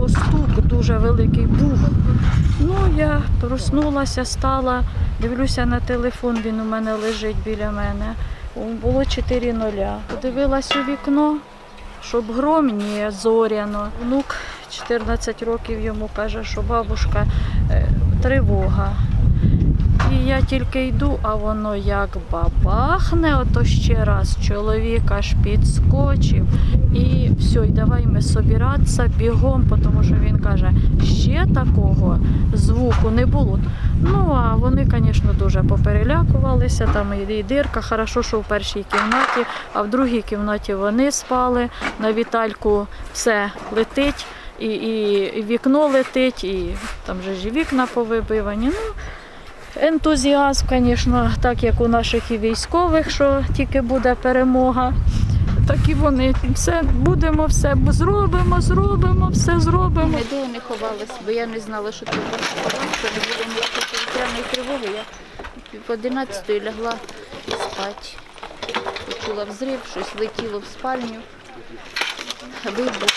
було стук, дуже великий бух. Ну, я проснулася, стала, дивлюся на телефон, він у мене лежить біля мене. Було 4:0. Подивилась у вікно, щоб гром, ні, зоряно. Внук 14 років йому каже, що бабушка, тривога. І я тільки йду, а воно як бабахне, ото ще раз, чоловік аж підскочив. І все, і давай ми собиратися бігом, тому що він каже, ще такого звуку не було. Ну, а вони, звісно, дуже поперелякувалися, там і дирка, хорошо, що в першій кімнаті, а в другій кімнаті вони спали, на Вітальку все летить, і вікно летить, і там же ж і вікна повибивані. Ну, ентузіазм, звісно, так як у наших і військових, що тільки буде перемога, так і вони. Все будемо, все зробимо, все зробимо. Ніде не ховалась, бо я не знала, що це було, що не було ніякої повітряної тривоги. Я в 11-ї лягла спати. Почула взрив, щось летіло в спальню, вибух.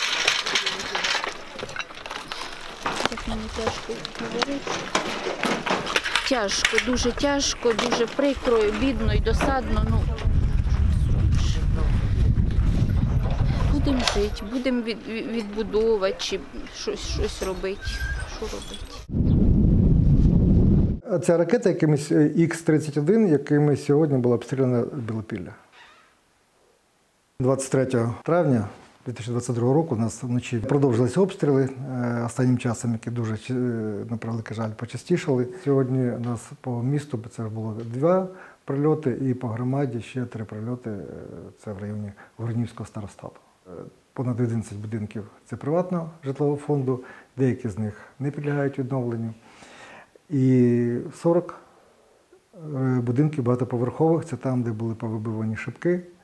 Так мені тяжко говорити. Тяжко, дуже прикро, бідно і досадно. Ну, будемо жити, будемо відбудовувати чи щось робити. Що робити? Ця ракета якимось Х-31, якими сьогодні була обстріляна Білопілля. 23 травня 2022 року у нас вночі продовжилися обстріли останнім часом, які дуже, на превеликий жаль, почастішали. Сьогодні у нас по місту це було 2 прильоти і по громаді ще 3 прильоти, це в районі Горнівського старостату. Понад 11 будинків – це приватного житлового фонду, деякі з них не підлягають відновленню. І 40 будинків багатоповерхових – це там, де були повибивані шибки,